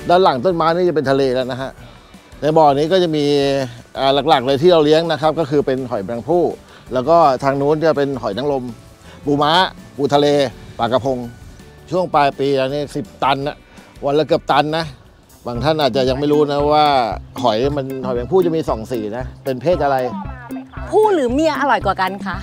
ด้านหลังต้นไม้นี่จะเป็นทะเลแล้วนะฮะในบ่อนี้ก็จะมีหลักๆเลยที่เราเลี้ยงนะครับก็คือเป็นหอยแมลงภู่แล้วก็ทางนู้นจะเป็นหอยนางรมปูม้าปูทะเลปลากระพงช่วงปลายปีแล้วนี่10 ตันนะวันละเกือบตันนะบางท่านอาจจะยังไม่รู้นะว่าหอยแมลงภู่จะมี2 สีนะเป็นเพศอะไรผู้หรือเมียอร่อยกว่ากันคะ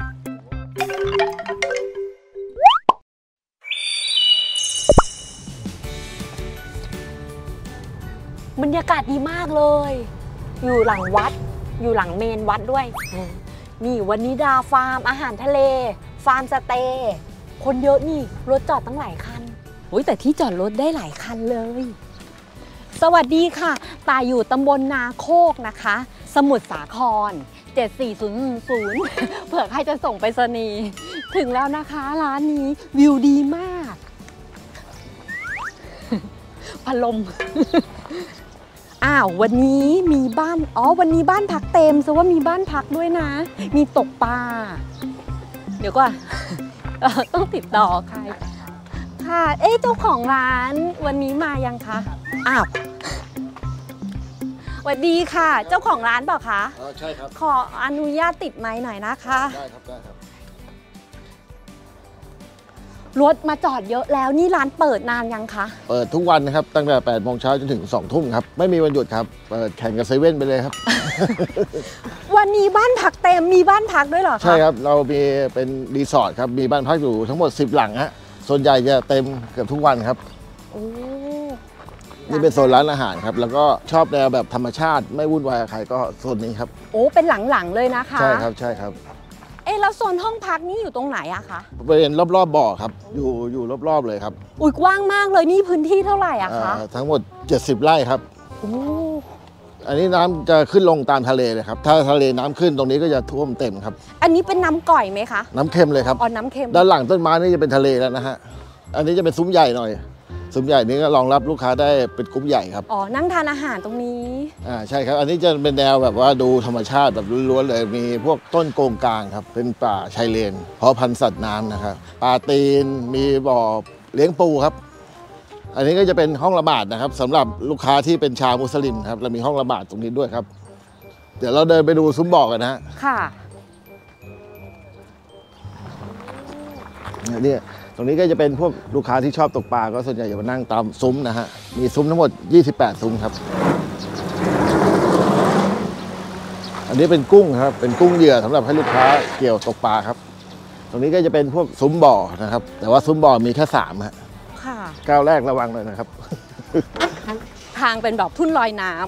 บรรยากาศดีมากเลยอยู่หลังวัดอยู่หลังเมนวัดด้วยนี่วันนี้ดาฟาร์มอาหารทะเลฟาร์มสเตย์คนเยอะนี่รถจอดตั้งหลายคันโอ้ยแต่ที่จอดรถได้หลายคันเลยสวัสดีค่ะตายอยู่ตำบลนาโคกนะคะสมุทรสาคร74010เผื่อใครจะส่งไปรษณีย์ถึงแล้วนะคะร้านนี้วิวดีมากพัดลมอ้าววันนี้มีบ้านวันนี้บ้านพักเต็มแสดงว่ามีบ้านพักด้วยนะมีตกปลาเดี๋ยวก่อนต้องติดต่อใครค่ะเจ้าของร้านวันนี้มายังคะอ้าวสวัสดีค่ะเจ้าของร้านเปล่าคะใช่ครับขออนุญาตติดไมค์หน่อยนะคะได้ครับได้ครับรถมาจอดเยอะแล้วนี่ร้านเปิดนานยังคะเปิดทุกวันนะครับตั้งแต่8 โมงเช้าจนถึง2 ทุ่มครับไม่มีวันหยุดครับเปิดแข่งกับเซเว่นไปเลยครับวันนี้บ้านพักเต็มมีบ้านพักด้วยเหรอคะใช่ครับเรามีเป็นรีสอร์ทครับมีบ้านพักอยู่ทั้งหมด10 หลังฮะส่วนใหญ่จะเต็มเกือบทุกวันครับโอ้นี่เป็นโซนร้านอาหารครับแล้วก็ชอบแนวแบบธรรมชาติไม่วุ่นวายกับใครก็โซนนี้ครับโอ้เป็นหลังๆเลยนะคะใช่ครับใช่ครับแล้วโซนห้องพักนี่อยู่ตรงไหนอะคะบริเวณรอบๆบ่อครับอยู่รอบๆเลยครับอุ้ยกว้างมากเลยนี่พื้นที่เท่าไหร่อะคะทั้งหมด70 ไร่ครับโอ้อันนี้น้ำจะขึ้นลงตามทะเลเลยครับถ้าทะเลน้ำขึ้นตรงนี้ก็จะท่วมเต็มครับอันนี้เป็นน้ำก่อยไหมคะน้ำเค็มเลยครับน้ำเค็มด้านหลังต้นไม้นี่จะเป็นทะเลแล้วนะฮะอันนี้จะเป็นซุ้มใหญ่หน่อยซุ้มใหญ่นี้ก็รองรับลูกค้าได้เป็นกลุ่มใหญ่ครับนั่งทานอาหารตรงนี้ใช่ครับอันนี้จะเป็นแนวแบบว่าดูธรรมชาติแบบล้วนๆเลยมีพวกต้นโกงกลางครับเป็นป่าชายเลนเพาะพันธุ์สัตว์น้ำนะครับปลาตีนมีบ่อเลี้ยงปูครับอันนี้ก็จะเป็นห้องละหมาดนะครับสำหรับลูกค้าที่เป็นชาวมุสลิมครับเรามีห้องละหมาดตรงนี้ด้วยครับเดี๋ยวเราเดินไปดูซุ้มบ่อกันนะค่ะเนี่ยตรงนี้ก็จะเป็นพวกลูกค้าที่ชอบตกปลาก็ส่วนใหญ่จะมานั่งตามซุ้มนะฮะมีซุ้มทั้งหมด28 ซุ้มครับอันนี้เป็นกุ้งครับเป็นกุ้งเหยื่อสำหรับให้ลูกค้าเกี่ยวตกปลาครับตรงนี้ก็จะเป็นพวกซุ้มบ่อนะครับแต่ว่าซุ้มบ่อมีแค่3ฮะค่ะก้าวแรกระวังเลยนะครับทางเป็นแบบทุ่นลอยน้ำ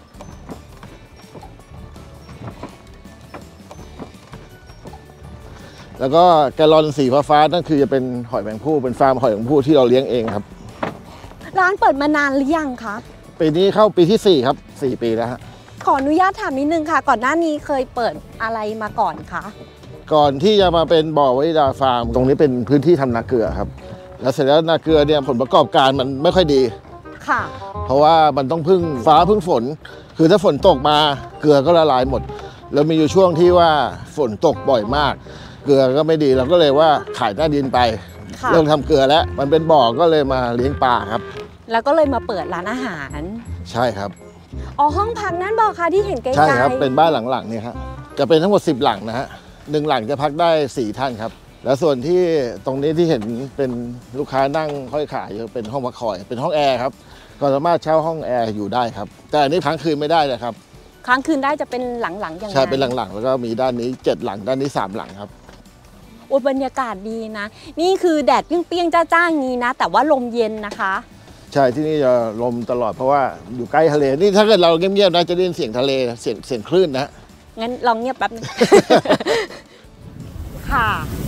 แล้วก็แกลลอนสีฟ้านั่นคือจะเป็นหอยแมลงภู่เป็นฟาร์มหอยแมลงภู่ที่เราเลี้ยงเองครับร้านเปิดมานานหรือยังคะปีนี้เข้าปีที่4ครับ4 ปีแล้วฮะขออนุญาตถามนิดนึงค่ะก่อนหน้านี้เคยเปิดอะไรมาก่อนคะก่อนที่จะมาเป็นบ่อวนิดาฟาร์มตรงนี้เป็นพื้นที่ทำนาเกลือครับแล้วเสร็จแล้วนาเกลือเนี่ยผลประกอบการมันไม่ค่อยดีค่ะเพราะว่ามันต้องพึ่งฟ้าพึ่งฝนคือถ้าฝนตกมาเกลือก็ละลายหมดแล้วมีอยู่ช่วงที่ว่าฝนตกบ่อยมากเกลือก็ไม่ดีเราก็เลยว่าขายหน้าดินไปเริ่มทำเกลือแล้วมันเป็นบ่อก็เลยมาเลี้ยงปลาครับแล้วก็เลยมาเปิดร้านอาหารใช่ครับห้องพักนั่นบอกค่ะที่เห็นไกลๆใช่ครับเป็นบ้านหลังๆเนี่ยครับจะเป็นทั้งหมด10 หลังนะฮะ1 หลังจะพักได้4 ท่านครับแล้วส่วนที่ตรงนี้ที่เห็นเป็นลูกค้านั่งค่อยขายเป็นห้องพักคอยเป็นห้องแอร์ครับก็สามารถเช่าห้องแอร์อยู่ได้ครับแต่อันนี้ค้างคืนไม่ได้เลยครับค้างคืนได้จะเป็นหลังๆอย่างใช่เป็นหลังๆแล้วก็มีด้านนี้7 หลังด้านนี้3 หลังครับโอ้บรรยากาศดีนะนี่คือแดดเปรี้ยงๆจ้าๆงี้นะแต่ว่าลมเย็นนะคะใช่ที่นี่จะลมตลอดเพราะว่าอยู่ใกล้ทะเลนี่ถ้าเกิดเราเงียบๆนะจะได้ยินเสียงทะเลเสียงคลื่นนะงั้นลองเงียบแป๊บนึง ค่ะ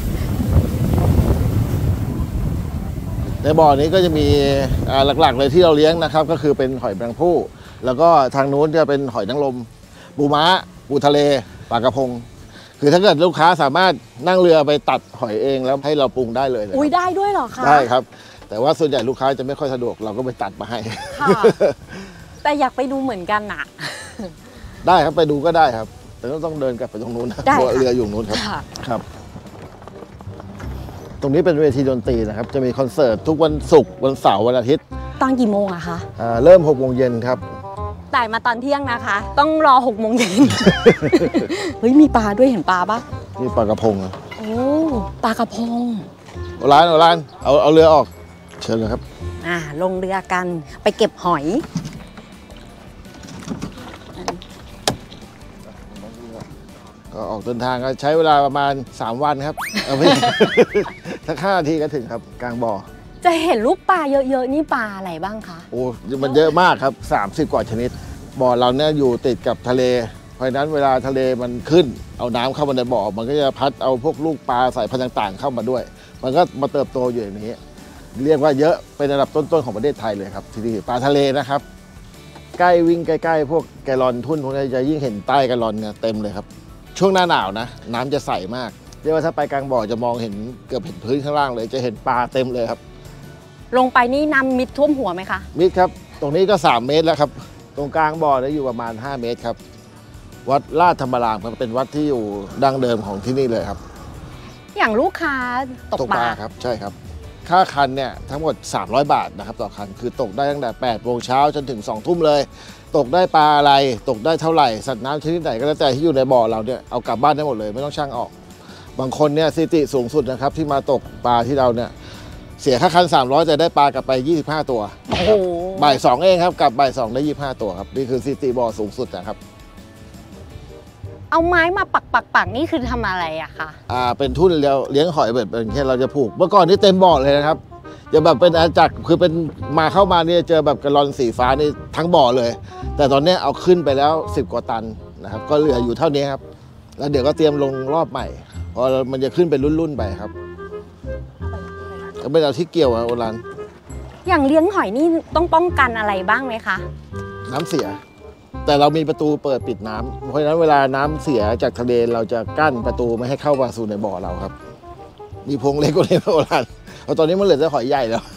ในบ่อนี้ก็จะมีหลักๆเลยที่เราเลี้ยงนะครับก็คือเป็นหอยแมลงภู่แล้วก็ทางนู้นจะเป็นหอยนางรมปูม้าปูทะเลปลากระพงคือถ้าเกิดลูกค้าสามารถนั่งเรือไปตัดหอยเองแล้วให้เราปรุงได้เลยอุ้ยได้ด้วยเหรอคะได้ครับแต่ว่าส่วนใหญ่ลูกค้าจะไม่ค่อยสะดวกเราก็ไปตัดมาให้ค่ะแต่อยากไปดูเหมือนกันน่ะได้ครับไปดูก็ได้ครับแต่ต้องเดินกลับไปตรงนู้นนะเพราะเรืออยู่นู้นครับครับตรงนี้เป็นเวทีดนตรีนะครับจะมีคอนเสิร์ตทุกวันศุกร์วันเสาร์วันอาทิตย์ตอนกี่โมงอะคะเริ่ม6 โมงเย็นครับจ่ายมาตอนเที่ยงนะคะ ต้องรอ6 โมงเย็น เฮ้ยมีปลาด้วยเห็นปลาปะนี่ปลากระพงนะโอ้ปลากระพงร้านเอาเรือออกเชิญเลยครับลงเรือกันไปเก็บหอยก็ออกเดินทางก็ใช้เวลาประมาณ3 วันครับเอาไม่ สัก5 นาทีก็ถึงครับกลางบ่อจะเห็นลูกปลาเยอะๆนี่ปลาอะไรบ้างคะโอ้มันเยอะมากครับ30 กว่าชนิดบ่อเราเนี่ยอยู่ติดกับทะเลเพราะฉะนั้นเวลาทะเลมันขึ้นเอาน้ำเข้ามาในบ่อมันก็จะพัดเอาพวกลูกปลาสายพันธุ์ต่างๆเข้ามาด้วย มันก็มาเติบโตอยู่อย่างนี้เรียกว่าเยอะเป็นระดับต้นๆของประเทศไทยเลยครับที่นี่ปลาทะเลนะครับใกล้วิ่งใกล้ๆพวกแกลลอนทุ่นพวกนี้จะยิ่งเห็นใต้แกลลอนเนี่ยเต็มเลยครับช่วงหน้าหนาวนะน้ำจะใสมากเรียกว่าถ้าไปกลางบ่อจะมองเห็นเกือบเห็นพื้นข้างล่างเลยจะเห็นปลาเต็มเลยครับลงไปนี่น้ำมิดท่วมหัวไหมคะมิดครับตรงนี้ก็3 เมตรแล้วครับตรงกลางบ่อเนี่ยอยู่ประมาณ5 เมตรครับวัดลาดธรรมรามครับเป็นวัดที่อยู่ดั้งเดิมของที่นี่เลยครับอย่างลูกค้าตกปลาครับใช่ครับค่าคันเนี่ยทั้งหมด300 บาทนะครับต่อคันคือตกได้ตั้งแต่8 โมงเช้าจนถึง2 ทุ่มเลย ตกได้ปลาอะไรตกได้เท่าไหร่สัตว์น้ำชนิดไหนก็แล้วแต่ที่อยู่ในบ่อเราเนี่ยเอากลับบ้านได้หมดเลยไม่ต้องชั่งออก บางคนเนี่ยสถิติสูงสุดนะครับที่มาตกปลาที่เราเนี่ยเสียค่าคัน300แต่ได้ปลากลับไป25 ตัวโอ้โหบ่าย 2เองครับกลับบ่าย 2ได้25 ตัวครับนี่คือสถิติบ่อสูงสุดนะครับเอาไม้มาปักนี่คือทำอะไรอะคะเป็นทุ่นเลี้ยงหอยแบบเป็นแค่เราจะผูกเมื่อก่อนนี่เต็มบ่อเลยนะครับจะแบบเป็นอาณาจักรคือเป็นมาเข้ามาเนี่ยเจอแบบกระลอนสีฟ้านี่ทั้งบ่อเลย แต่ตอนนี้เอาขึ้นไปแล้ว10 กว่าตันนะครับก็เหลืออยู่เท่านี้ครับแล้วเดี๋ยวก็เตรียมลงรอบใหม่เพราะมันจะขึ้นเป็นรุ่นๆไปครับก็ไม่เอาที่เกี่ยวอะโอรันอย่างเลี้ยงหอยนี่ต้องป้องกันอะไรบ้างไหมคะน้ำเสีย แต่เรามีประตูเปิดปิดน้ำเพราะฉะนั้นเวลาน้ำเสียจากทะเลเราจะกั้นประตูไม่ให้เข้ามาสู่ในบ่อเราครับมีพงเล็กกว่านี้โอรันเพราะตอนนี้มันเหลือแต่หอยใหญ่แล้ว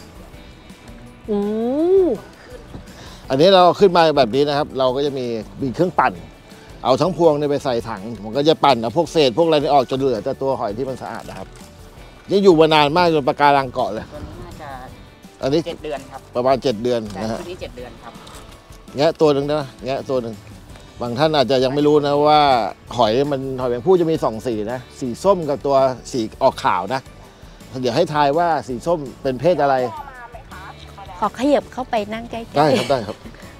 อันนี้เราขึ้นมาแบบนี้นะครับเราก็จะมีเครื่องปั่นเอาทั้งพวงเนี่ยไปใส่ถังมันก็จะปั่นเอาพวกเศษพวกอะไรนี่ออกจนเหลือแต่ตัวหอยที่มันสะอาดนะครับนี่อยู่มานานมากจนปะการังเกาะเลยตัวนี้น่าจะอันนี้ 7 เดือนครับประมาณ7 เดือนแต่นะฮะตัวนี้7 เดือนครับแงะตัวหนึ่งนะแงะตัวหนึ่งบางท่านอาจจะยังไม่รู้นะว่าหอยแมงผู้จะมี2 สีนะสีส้มกับตัวสีออกขาวนะเดี๋ยวให้ทายว่าสีส้มเป็นเพศอะไรขอขยับเข้าไปนั่งใกล้ๆได้ครับ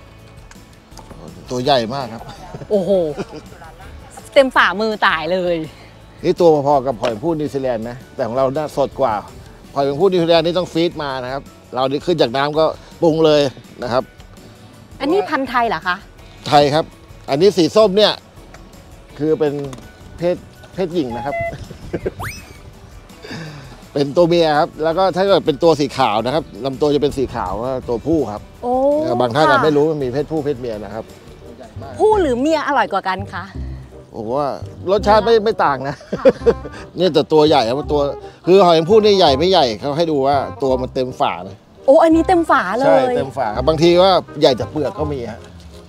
ตัวใหญ่มากครับโอ้โห เต็มฝ่ามือตายเลยนี่ตัวพอๆกับหอยแมงผู้นิวซีแลนด์นะแต่ของเราน่าสดกว่าหอยแมงผู้นิวซีแลนด์นี่ต้องฟีดมานะครับเรานี่ขึ้นจากน้ำก็ปรุงเลยนะครับอันนี้พันธุ์ไทยเหรอคะไทยครับ อันนี้สีส้มเนี่ยคือเป็นเพศหญิงนะครับ เป็นตัวเมียครับแล้วก็ถ้าเกิดเป็นตัวสีขาวนะครับลำตัวจะเป็นสีขาวก็ตัวผู้ครับโอ้บางท่านอาจค่ะไม่รู้มันมีเพศผู้เพศเมียนะครับผู้หรือเมียอร่อยกว่ากันคะโอ้โหว่ารสชาติไม่ต่างนะ เนี่ยแต่ตัวใหญ่ครับตัวคือหอยแมงผู้นี่ใหญ่ไม่ใหญ่เขาให้ดูว่าตัวมันเต็มฝาเลยโอ้อันนี้เต็มฝาเลใช่ยเต็มฝาครับบางทีว่าใหญ่จากเปลือกก็มีฮะ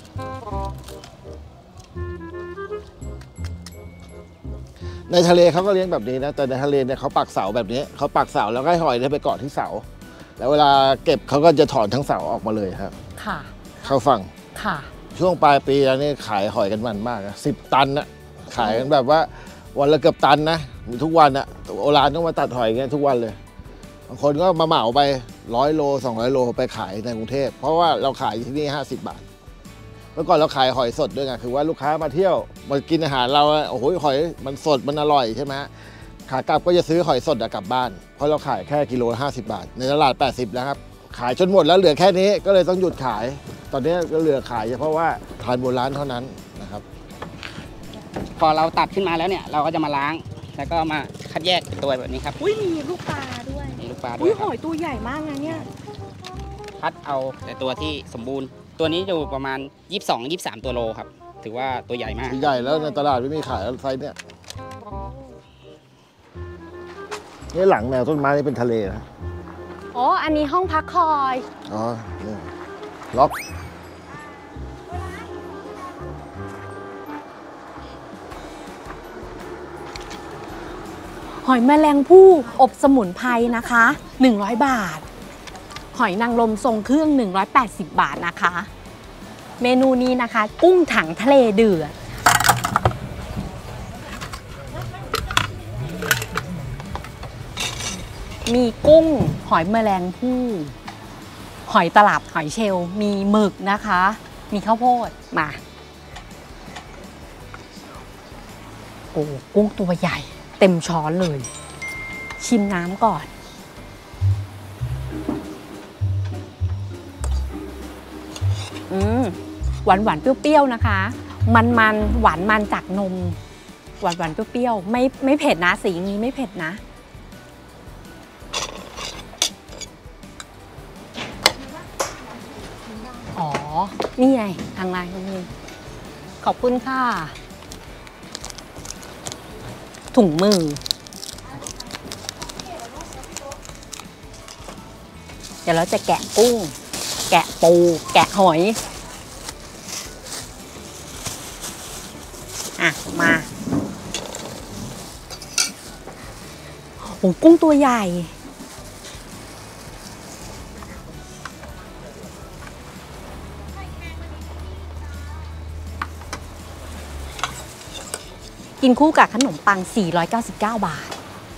ในทะเลเขาก็เลี้ยงแบบนี้นะแต่ในทะเลเนี่ยเขาปักเสาแบบนี้เขาปักเสาแล้วก็ให้หอยเนี่ยไปเกาะที่เสาแล้วเวลาเก็บเขาก็จะถอนทั้งเสาออกมาเลยครับค่ะเข้าฝั่งค่ะช่วงปลายปีแล้วนี่ขายหอยกันมันมากนะ10 ตันนะขายกันแบบว่าวันละเกือบตันนะมีทุกวันอะโอรานต้องมาตัดหอยเงี้ยทุกวันเลยบางคนก็มาเหมาไป100 โล200 โลไปขายในกรุงเทพเพราะว่าเราขายที่นี่50 บาทเมื่อก่อนเราขายหอยสดด้วยไงคือว่าลูกค้ามาเที่ยวมากินอาหารเราโอ้โหหอยมันสดมันอร่อยใช่ไหมขากลับก็จะซื้อหอยสดกลับบ้านเพราะเราขายแค่กิโลละ50 บาทในตลาด80แล้วครับขายจนหมดแล้วเหลือแค่นี้ก็เลยต้องหยุดขาย ตอนนี้ก็เหลือขายเฉพาะว่าทานโบราณเท่านั้นนะครับพอเราตัดขึ้นมาแล้วเนี่ยเราก็จะมาล้างแล้วก็มาคัดแยกตัวแบบนี้ครับอุ้ยมีลูกปลาด้วยมีลูกปลาด้อุ้วย ยหอยตัวใหญ่มากนะเนี่ยคัดเอาแต่ตัวที่สมบูรณ์ ตัวนี้อยู่ประมาณ 22-23 ตัวโลครับถือว่าตัวใหญ่มากใหญ่แล้วในตลาดไม่มีขายไซส์เนี่ยนี่หลังแนวต้นไม้นี่เป็นทะเลนะอ๋อ อันนี้ห้องพักคอยอ๋อนี่ล็อกหอยแมลงภู่อบสมุนไพรนะคะ100 บาท หอยนางรมทรงเครื่อง180 บาทนะคะ เมนูนี้นะคะกุ้งถังทะเลเดือดมีกุ้งหอยแมลงภู่หอยตลับหอยเชลล์มีหมึกนะคะมีข้าวโพดมาโอ้กุ้งตัวใหญ่เต็มช้อนเลยชิมน้ำก่อนหวานหวานเปรี้ยวๆนะคะมันหวานมันจากนมหวานหวานเปรี้ยวๆไม่เผ็ดนะสีนี้ไม่เผ็ดนะอ๋อนี่ไงทางไลน์นี่ขอบคุณค่ะถุงมือเดี๋ยวเราจะแกะกุ้งแกะปูแกะหอยมาโอ้กุ้งตัวใหญ่กินคู่กับขนมปัง499 บาท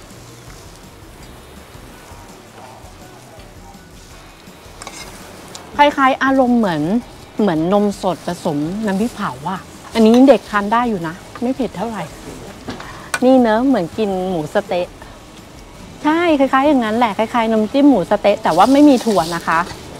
คล้ายๆอารมณ์เหมือนนมสดผสมน้ำพริกเผาอ่ะอันนี้เด็กทานได้อยู่นะไม่เผ็ดเท่าไหร่นี่เนอะเหมือนกินหมูสะเต๊ะใช่คล้ายๆอย่างนั้นแหละคล้ายๆน้ำจิ้มหมูสะเต๊ะแต่ว่าไม่มีถั่วนะคะ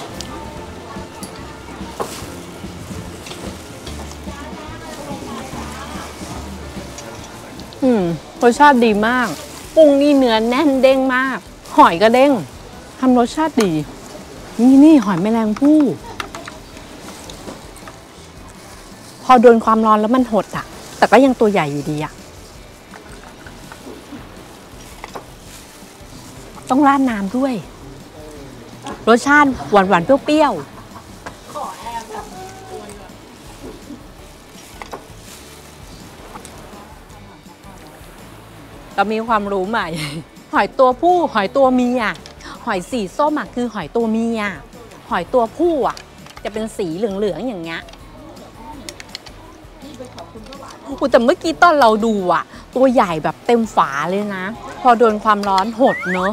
รสชาติดีมากกุ้งนี่เนื้อแน่นเด้งมากหอยก็เด้งทำรสชาติดีนี่หอยแมลงภู่พอโดนความร้อนแล้วมันหดอ่ะแต่ก็ยังตัวใหญ่อยู่ดีอ่ะต้องราดน้ำด้วยรสชาติหวานๆเปรี้ยวๆเรามีความรู้ใหม่หอยตัวผู้หอยตัวเมียหอยสีส้มคือหอยตัวเมียหอยตัวผู้จะเป็นสีเหลืองๆอย่างเงี้ยแต่เมื่อกี้ตอนเราดูตัวใหญ่แบบเต็มฝาเลยนะพอโดนความร้อนหดเนอะ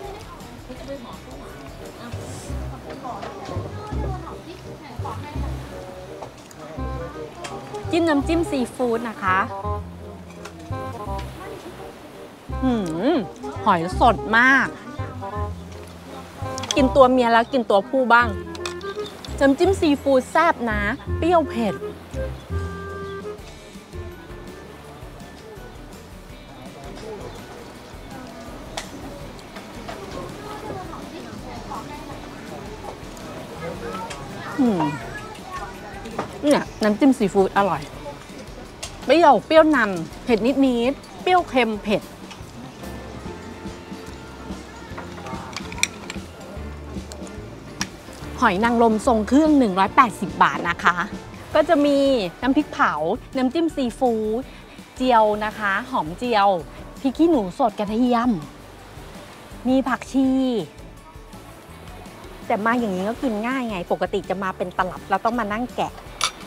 จิ้มน้ำจิ้มซีฟู้ดนะคะหอยสดมากกินตัวเมียแล้วกินตัวผู้บ้างน้ำจิ้มซีฟู้ดแซ่บนะเปรี้ยวเผ็ดเนี่ยน้ำจิ้มซีฟู้ดอร่อยเปรี้ยวนำเผ็ดนิดๆเปรี้ยวเค็มเผ็ดหอยนางรมทรงเครื่อง180 บาทนะคะก็จะมีน้ำพริกเผาน้ำจิ้มซีฟู้ดเจียวนะคะหอมเจียวพริกขี้หนูสดกระเทียมมีผักชีแต่มาอย่างนี้ก็กินง่ายไงปกติจะมาเป็นตลับเราต้องมานั่งแกะ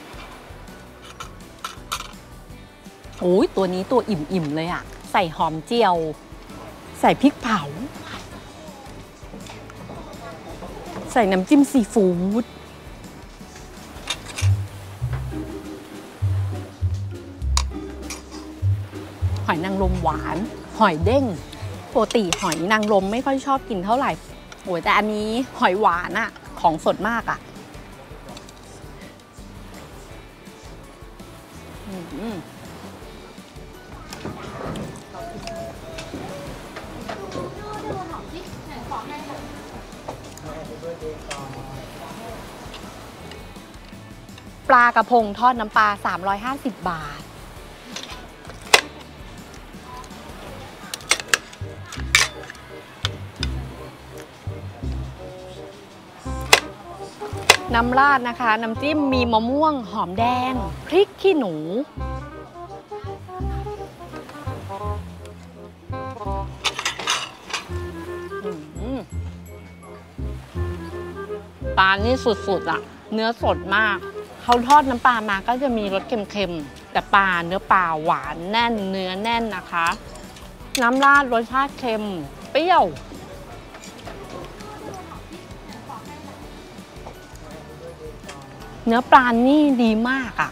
โอ้ยตัวนี้ตัวอิ่มๆเลยใส่หอมเจียวใส่พริกเผาใส่น้ำจิ้มซีฟู้ดหอยนางรมหวานหอยเด้งปกติหอยนางรมไม่ค่อยชอบกินเท่าไหร่โอ้ยแต่อันนี้หอยหวานของสดมากปลากระพงทอดน้ำปลา350 บาทน้ำราดนะคะน้ำจิ้มมีมะม่วงหอมแดงพริกขี้หนูปลานี่สุดๆอ่ะเนื้อสดมากเขาทอดน้ำปลามาก็จะมีรสเค็มๆแต่ปลาเนื้อปลาหวานแน่นเนื้อแน่นนะคะ น้ำราดรสชาติเค็มเปรี้ยวเนื้อปลานี่ดีมากอ่ะ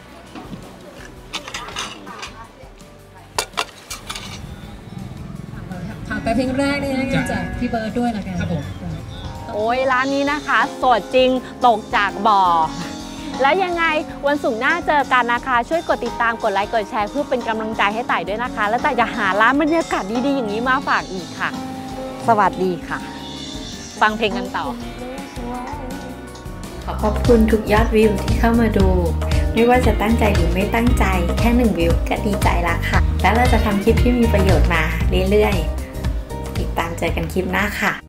ถามไปเพลงแรกนี่นะคะจากพี่เบิร์ดด้วยละกันครับผมโอ้ยร้านนี้นะคะสดจริงตกจากบ่อ แล้วยังไงวันศุกร์หน้าเจอกันนะคะ ช่วยกดติดตามกดไลค์กดแชร์เพื่อเป็นกำลังใจให้ต่ายด้วยนะคะ แล้วต่ายจะหาร้านบรรยากาศดีๆอย่างนี้มาฝากอีกค่ะ สวัสดีค่ะ ฟังเพลงกันต่อขอบคุณทุกยอดวิวที่เข้ามาดู ไม่ว่าจะตั้งใจหรือไม่ตั้งใจแค่1วิวก็ดีใจละค่ะ แล้วเราจะทำคลิปที่มีประโยชน์มาเรื่อยๆติดตามเจอกันคลิปหน้าค่ะ